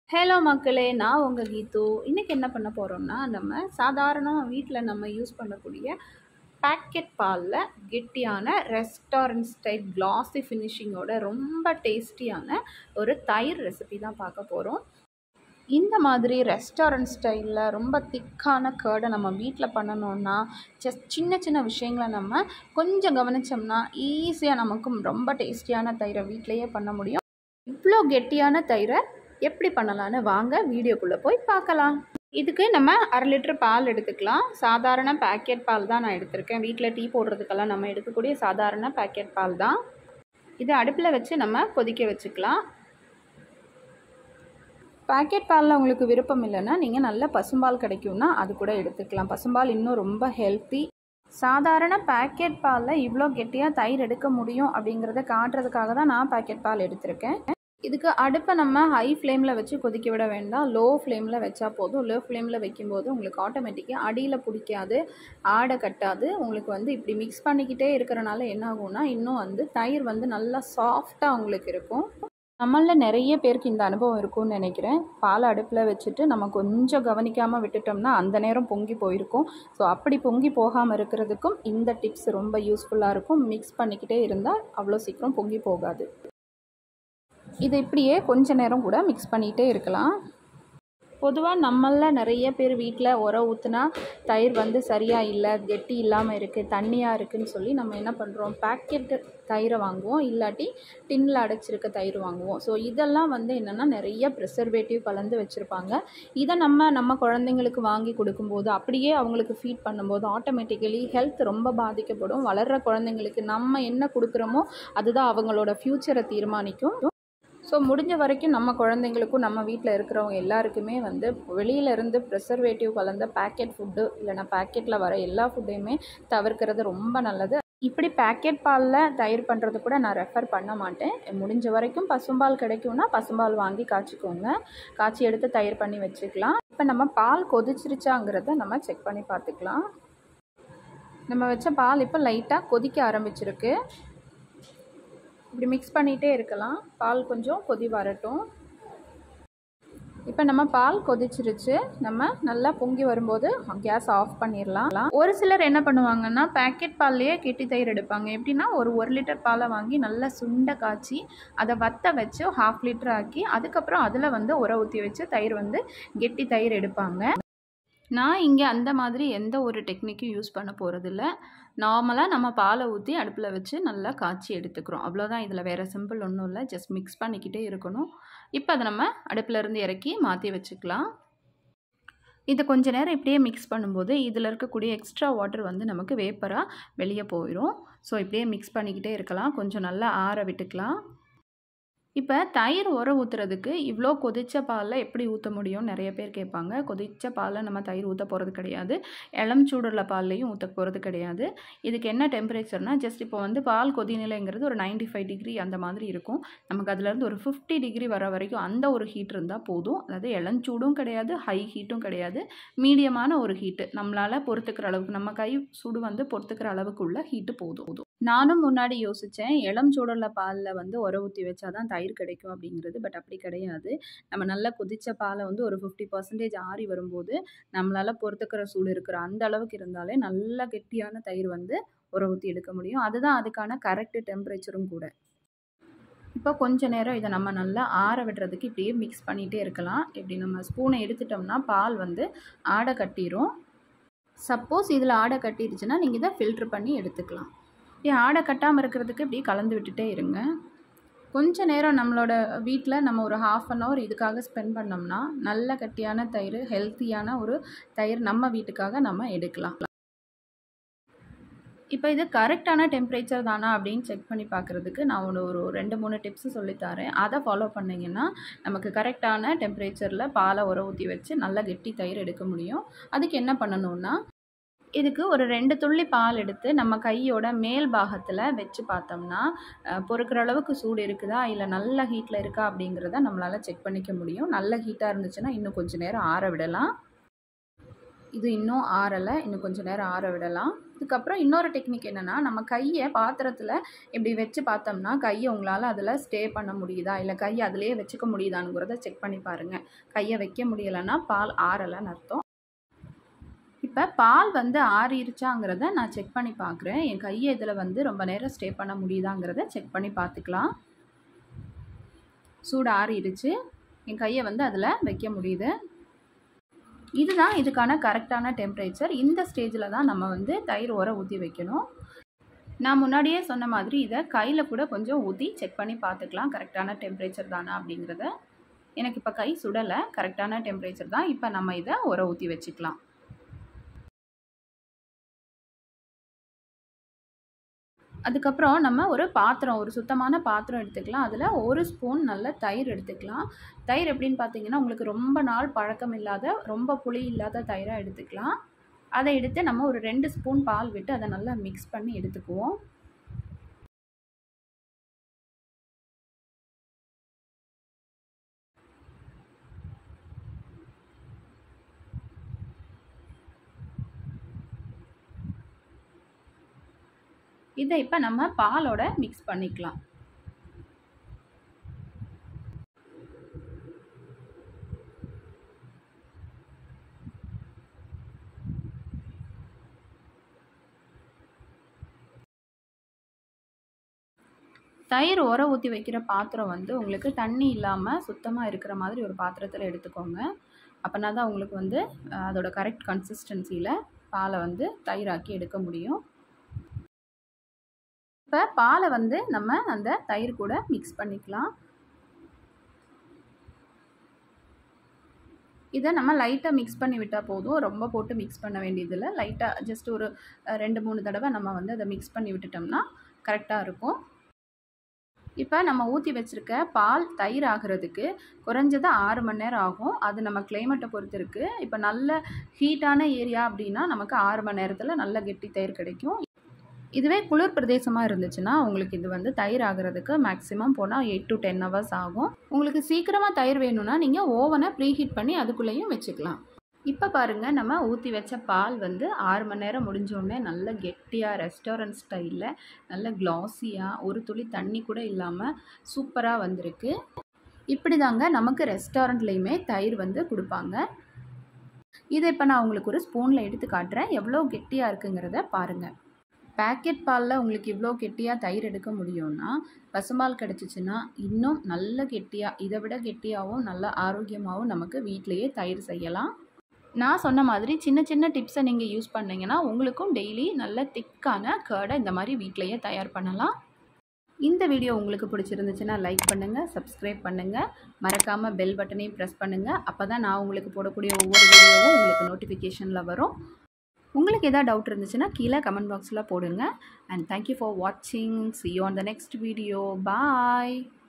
Hello மக்களே, நான் உங்கள் கீது. இன்றைக்கி என்ன பண்ண போகிறோம்னா, நம்ம சாதாரணமாக வீட்டில் நம்ம யூஸ் பண்ணக்கூடிய பேக்கெட் பாலில் கெட்டியான ரெஸ்டாரண்ட் ஸ்டைல் கிளாஸி ஃபினிஷிங்கோட ரொம்ப டேஸ்டியான ஒரு தயிர் ரெசிபி தான் பார்க்க போகிறோம். இந்த மாதிரி ரெஸ்டாரண்ட் ஸ்டைலில் ரொம்ப திக்கான கர்டை நம்ம வீட்டில் பண்ணணுன்னா ஜஸ்ட் சின்ன சின்ன விஷயங்களை நம்ம கொஞ்சம் கவனித்தோம்னா ஈஸியாக நமக்கும் ரொம்ப டேஸ்டியான தயிரை வீட்டிலையே பண்ண முடியும். இவ்வளோ கெட்டியான தயிரை எப்படி பண்ணலான்னு வாங்க வீடியோக்குள்ளே போய் பார்க்கலாம். இதுக்கு நம்ம 1/2 லிட்டர் பால் எடுத்துக்கலாம். சாதாரண பேக்கெட் பால் தான் நான் எடுத்திருக்கேன். வீட்டில் டீ போடுறதுக்கெல்லாம் நம்ம எடுக்கக்கூடிய சாதாரண பேக்கெட் பால் தான். இது அடுப்பில் வச்சு நம்ம கொதிக்க வச்சுக்கலாம். பேக்கெட் பாலில் உங்களுக்கு விருப்பம் இல்லைன்னா நீங்கள் நல்ல பசும்பால் கிடைக்கும்னா அது கூட எடுத்துக்கலாம். பசும்பால் இன்னும் ரொம்ப ஹெல்த்தி. சாதாரண பேக்கெட் பாலில் இவ்வளோ கெட்டியாக தயிர் எடுக்க முடியும் அப்படிங்கிறத காட்டுறதுக்காக தான் நான் பேக்கெட் பால் எடுத்திருக்கேன். இதுக்கு அடுப்பை நம்ம ஹை ஃப்ளேமில் வச்சு கொதிக்க விட வேண்டாம். லோ ஃப்ளேமில் வச்சா போதும். லோ ஃப்ளேமில் வைக்கும்போது உங்களுக்கு ஆட்டோமேட்டிக்காக அடியில் பிடிக்காது, ஆடை கட்டாது. உங்களுக்கு இப்படி மிக்ஸ் பண்ணிக்கிட்டே இருக்கிறனால என்ன ஆகும்னா இன்னும் தயிர் நல்லா சாஃப்டாக உங்களுக்கு இருக்கும். நம்மளில் நிறைய பேருக்கு இந்த அனுபவம் இருக்கும்னு நினைக்கிறேன். பால் அடுப்பில் வச்சுட்டு நம்ம கொஞ்சம் கவனிக்காமல் விட்டுட்டோம்னா அந்த நேரம் பொங்கி போயிருக்கும். ஸோ அப்படி பொங்கி போகாமல் இருக்கிறதுக்கும் இந்த டிப்ஸ் ரொம்ப யூஸ்ஃபுல்லாக இருக்கும். மிக்ஸ் பண்ணிக்கிட்டே இருந்தால் அவ்வளோ சீக்கிரம் பொங்கி போகாது. இதை இப்படியே கொஞ்ச நேரம் கூட மிக்ஸ் பண்ணிகிட்டே இருக்கலாம். பொதுவாக நம்மளில் நிறைய பேர் வீட்டில் உரம் ஊற்றுனா தயிர் சரியாக இல்லை, கெட்டி இல்லாமல் இருக்குது, தண்ணியாக இருக்குதுன்னு சொல்லி நம்ம என்ன பண்ணுறோம், பேக்கெட்டு தயிரை வாங்குவோம், இல்லாட்டி டின்னில் அடைச்சிருக்க தயிர் வாங்குவோம். ஸோ இதெல்லாம் என்னென்னா நிறைய ப்ரிசர்வேட்டிவ் கலந்து வச்சுருப்பாங்க. இதை நம்ம குழந்தைங்களுக்கு வாங்கி கொடுக்கும்போது அப்படியே அவங்களுக்கு ஃபீட் பண்ணும்போது ஆட்டோமேட்டிக்கலி ஹெல்த் ரொம்ப பாதிக்கப்படும். வளர்கிற குழந்தைங்களுக்கு நம்ம என்ன கொடுக்குறோமோ அதுதான் அவங்களோட ஃப்யூச்சரை தீர்மானிக்கும். ஸோ முடிஞ்ச வரைக்கும் நம்ம குழந்தைங்களுக்கும் நம்ம வீட்டில் இருக்கிறவங்க எல்லாருக்குமே வெளியிலேருந்து ப்ரிசர்வேட்டிவ் கலந்த பேக்கெட் ஃபுட்டு இல்லைனா பேக்கெட்டில் வர எல்லா ஃபுட்டையுமே தவிர்க்கிறது ரொம்ப நல்லது. இப்படி பேக்கெட் பாலில் தயிர் பண்ணுறது கூட நான் ரெஃபர் பண்ண மாட்டேன். முடிஞ்ச வரைக்கும் பசும்பால் கிடைக்கும்னா பசும்பால் வாங்கி காய்ச்சிக்கோங்க. காய்ச்சி எடுத்து தயிர் பண்ணி வச்சுக்கலாம். இப்போ நம்ம பால் கொதிச்சிருச்சாங்கிறத நம்ம செக் பண்ணி பார்த்துக்கலாம். நம்ம வச்ச பால் இப்போ லைட்டாக கொதிக்க ஆரம்பிச்சிருக்கு. இப்படி மிக்ஸ் பண்ணிகிட்டே இருக்கலாம். பால் கொஞ்சம் கொதி வரட்டும். இப்போ நம்ம பால் கொதிச்சிருச்சு. நம்ம நல்லா பொங்கி வரும்போது கேஸ் ஆஃப் பண்ணிடலாம். ஒரு சிலர் என்ன பண்ணுவாங்கன்னா பேக்கெட் பால்லையே கெட்டி தயிர் எடுப்பாங்க. எப்படின்னா ஒரு லிட்டர் பாலை வாங்கி நல்லா சுண்டை காய்ச்சி அதை வத்த வச்சு 1/2 லிட்டர் ஆக்கி அதுக்கப்புறம் அதில் உர ஊற்றி வச்சு தயிர் கெட்டி தயிர் எடுப்பாங்க. நான் இங்கே அந்த மாதிரி எந்த ஒரு டெக்னிக்கும் யூஸ் பண்ண போகிறதில்ல. நார்மலாக நம்ம பாலை ஊற்றி அடுப்பில் வச்சு நல்லா காய்ச்சி எடுத்துக்கிறோம். அவ்வளோதான். இதில் வேறு சிம்பிள் ஒன்றும் இல்லை. ஜஸ்ட் மிக்ஸ் பண்ணிக்கிட்டே இருக்கணும். இப்போ அதை நம்ம அடுப்பிலேருந்து இறக்கி மாற்றி வச்சுக்கலாம். இது கொஞ்சம் நேரம் இப்படியே மிக்ஸ் பண்ணும்போது இதில் இருக்கக்கூடிய எக்ஸ்ட்ரா வாட்டர் நமக்கு வேப்பராக வெளியே போயிடும். ஸோ இப்படியே மிக்ஸ் பண்ணிக்கிட்டே இருக்கலாம். கொஞ்சம் நல்லா ஆற விட்டுக்கலாம். இப்போ தயிர் உர ஊற்றுறதுக்கு இவ்வளோ கொதித்த பாலில் எப்படி ஊற்ற முடியும்னு நிறைய பேர் கேட்பாங்க. கொதித்த பாலில் நம்ம தயிர் ஊற்ற போகிறது கிடையாது. இளம் சூடுள்ள பால்லையும் ஊற்ற போகிறது கிடையாது. இதுக்கு என்ன டெம்பரேச்சர்னால் ஜஸ்ட் இப்போ பால் கொதிநிலைங்கிறது ஒரு 95 டிகிரி அந்த மாதிரி இருக்கும். நமக்கு அதுலேருந்து ஒரு 50 டிகிரி வர வரைக்கும் அந்த ஒரு ஹீட் இருந்தால் போதும். அதாவது இளஞ்சூடும் கிடையாது, ஹை ஹீட்டும் கிடையாது, மீடியமான ஒரு ஹீட்டு நம்மளால் பொறுத்துக்கிற அளவுக்கு, நம்ம கை சூடு பொறுத்துக்கிற அளவுக்கு உள்ள ஹீட்டு போதும். நானும் முன்னாடி யோசித்தேன் இளம் சூடுள்ள பாலில் உர ஊற்றி வச்சா தான் தயிர் கிடைக்கும் அப்படிங்கிறது. பட் அப்படி கிடையாது. நம்ம நல்லா கொதித்த பாலை ஒரு 50% ஆறி வரும்போது நம்மளால் பொறுத்துக்கிற சூடு இருக்கிற அந்த அளவுக்கு இருந்தாலே நல்ல கெட்டியான தயிர் உர ஊற்றி எடுக்க முடியும். அதுதான் அதுக்கான கரெக்டு டெம்பரேச்சரும் கூட. இப்போ கொஞ்ச நேரம் இதை நம்ம நல்லா ஆற விடுறதுக்கு இப்படியே மிக்ஸ் பண்ணிகிட்டே இருக்கலாம். இப்படி நம்ம ஸ்பூனை எடுத்துட்டோம்னா பால் ஆடை கட்டிடும். சப்போஸ் இதில் ஆடை கட்டிடுச்சுன்னா நீங்கள் இதை ஃபில்ட்ரு பண்ணி எடுத்துக்கலாம். இப்படி ஆடை கட்டாமல் இருக்கிறதுக்கு இப்படி கலந்து விட்டுட்டே இருங்க. கொஞ்ச நேரம் நம்மளோட வீட்டில் நம்ம ஒரு 1/2 அன் ஹவர் இதுக்காக ஸ்பெண்ட் பண்ணோம்னா நல்ல கட்டியான தயிர், ஹெல்த்தியான ஒரு தயிர் நம்ம வீட்டுக்காக நம்ம எடுக்கலாம். இப்போ இது கரெக்டான டெம்பரேச்சர் தானா அப்படின்னு செக் பண்ணி பார்க்குறதுக்கு நான் ஒரு 2-3 டிப்ஸு சொல்லித்தரேன். அதை ஃபாலோ பண்ணிங்கன்னா நமக்கு கரெக்டான டெம்பரேச்சரில் பாலை உர ஊற்றி வச்சு நல்லா கெட்டி தயிர் எடுக்க முடியும். அதுக்கு என்ன பண்ணணுன்னா, இதுக்கு ஒரு 2 துள்ளி பால் எடுத்து நம்ம கையோட மேல் பாகத்தில் வச்சு பார்த்தோம்னா பொறுக்கிற அளவுக்கு சூடு இருக்குதா இல்லை நல்ல ஹீட்டில் இருக்கா அப்படிங்கிறத நம்மளால் செக் பண்ணிக்க முடியும். நல்ல ஹீட்டாக இருந்துச்சுன்னா இன்னும் கொஞ்சம் நேரம் ஆற விடலாம். இது இன்னும் ஆறலை, இன்னும் கொஞ்சம் நேரம் ஆற விடலாம். அதுக்கப்புறம் இன்னொரு டெக்னிக் என்னென்னா, நம்ம கையை பாத்திரத்தில் இப்படி வச்சு பார்த்தோம்னா கையை உங்களால் அதில் ஸ்டே பண்ண முடியுதா, இல்லை கையை அதிலேயே வச்சுக்க முடியுதானுங்கிறத செக் பண்ணி பாருங்கள். கையை வைக்க முடியலைன்னா பால் ஆறலைன்னு அர்த்தம். இப்போ பால் வந்து ஆறிடுச்சாங்கிறத நான் செக் பண்ணி பார்க்குறேன். என் கையை இதில் வந்து ரொம்ப நேரம் ஸ்டே பண்ண முடியுதாங்கிறத செக் பண்ணி பார்த்துக்கலாம். சூடு ஆறிடுச்சு. என் கையை வந்து அதில் வைக்க முடியுது. இதுதான் இதுக்கான கரெக்டான டெம்பரேச்சர். இந்த ஸ்டேஜில் தான் நம்ம வந்து தயிர் உர ஊற்றி வைக்கணும். நான் முன்னாடியே சொன்ன மாதிரி இதை கையில் கூட கொஞ்சம் ஊற்றி செக் பண்ணி பார்த்துக்கலாம் கரெக்டான டெம்பரேச்சர் தானா அப்படிங்கிறத. எனக்கு இப்போ கை சுடலை, கரெக்டான டெம்பரேச்சர் தான். இப்போ நம்ம இதை உர ஊற்றி வச்சுக்கலாம். அதுக்கப்புறம் நம்ம ஒரு பாத்திரம், ஒரு சுத்தமான பாத்திரம் எடுத்துக்கலாம். அதில் 1 ஸ்பூன் நல்ல தயிர் எடுத்துக்கலாம். தயிர் எப்படின்னு பார்த்தீங்கன்னா, உங்களுக்கு ரொம்ப நாள் பழக்கம் இல்லாத, ரொம்ப புளி இல்லாத தயிராக எடுத்துக்கலாம். அதை எடுத்து நம்ம ஒரு 2 ஸ்பூன் பால் விட்டு அதை நல்லா மிக்ஸ் பண்ணி எடுத்துக்குவோம். இதை இப்போ நம்ம பாலோட மிக்ஸ் பண்ணிக்கலாம். தயிர் உர ஊற்றி வைக்கிற பாத்திரம் வந்து உங்களுக்கு தண்ணி இல்லாமல் சுத்தமாக இருக்கிற மாதிரி ஒரு பாத்திரத்தில் எடுத்துக்கோங்க. அப்போனா தான் உங்களுக்கு வந்து அதோட கரெக்ட் கன்சிஸ்டன்சியில் பாலை வந்து தயிராக்கி எடுக்க முடியும். இப்போ பாலை வந்து நம்ம அந்த தயிர் கூட மிக்ஸ் பண்ணிக்கலாம். இதை நம்ம லைட்டாக மிக்ஸ் பண்ணி விட்டால் போதும். ரொம்ப போட்டு மிக்ஸ் பண்ண வேண்டியதில்லை. லைட்டாக ஜஸ்ட் ஒரு 2-3 தடவை நம்ம வந்து அதை மிக்ஸ் பண்ணி விட்டுட்டோம்னா கரெக்டாக இருக்கும். இப்போ நம்ம ஊற்றி வச்சுருக்க பால் தயிர் ஆகிறதுக்கு குறைஞ்சது 6 மணி நேரம் ஆகும். அது நம்ம கிளைமேட்டை பொறுத்து இருக்குது. இப்போ நல்ல ஹீட்டான ஏரியா அப்படின்னா நமக்கு 6 மணி நேரத்தில் நல்ல கெட்டி தயிர் கிடைக்கும். இதுவே குளிர் பிரதேசமாக இருந்துச்சுன்னா உங்களுக்கு இது வந்து தயிர் ஆகிறதுக்கு மேக்ஸிமம் போனால் 8 to 10 hours ஆகும். உங்களுக்கு சீக்கிரமாக தயிர் வேணும்னா நீங்கள் ஓவனை ப்ரீஹீட் பண்ணி அதுக்குள்ளேயும் வச்சுக்கலாம். இப்போ பாருங்கள், நம்ம ஊற்றி வச்ச பால் வந்து 6 மணி நேரம் முடிஞ்சோடனே நல்ல கெட்டியாக ரெஸ்டாரண்ட் ஸ்டைலில் நல்ல க்ளாஸியாக ஒரு துளி தண்ணி கூட இல்லாமல் சூப்பராக வந்திருக்கு. இப்படி தாங்க நமக்கு ரெஸ்டாரண்ட்லேயுமே தயிர் வந்து கொடுப்பாங்க. இதை இப்போ நான் உங்களுக்கு ஒரு ஸ்பூனில் எடுத்து காட்டுறேன். எவ்வளோ கெட்டியாக இருக்குங்கிறத பாருங்கள். பேக்கெட் பாலில் உங்களுக்கு இவ்வளோ கெட்டியாக தயிர் எடுக்க முடியும்னா பசும்பால் கிடச்சிச்சின்னா இன்னும் நல்ல கெட்டியாக, இதை விட கெட்டியாகவும் நல்ல ஆரோக்கியமாகவும் நமக்கு வீட்டிலையே தயிர் செய்யலாம். நான் சொன்ன மாதிரி சின்ன சின்ன டிப்ஸை நீங்கள் யூஸ் பண்ணிங்கன்னா உங்களுக்கும் டெய்லி நல்ல திக்கான கர்டை இந்த மாதிரி வீட்டிலையே தயார் பண்ணலாம். இந்த வீடியோ உங்களுக்கு பிடிச்சிருந்துச்சுன்னா லைக் பண்ணுங்கள், சப்ஸ்கிரைப் பண்ணுங்கள், மறக்காமல் பெல் பட்டனையும் ப்ரெஸ் பண்ணுங்கள். அப்போ தான் நான் உங்களுக்கு போடக்கூடிய ஒவ்வொரு வீடியோவும் உங்களுக்கு நோட்டிஃபிகேஷனில் வரும். உங்களுக்கு எதாவது டவுட் இருந்துச்சுன்னா கீழே கமெண்ட் பாக்ஸில் போடுங்க. அண்ட் தேங்க்யூ ஃபார் வாட்சிங். See you on the next video. Bye.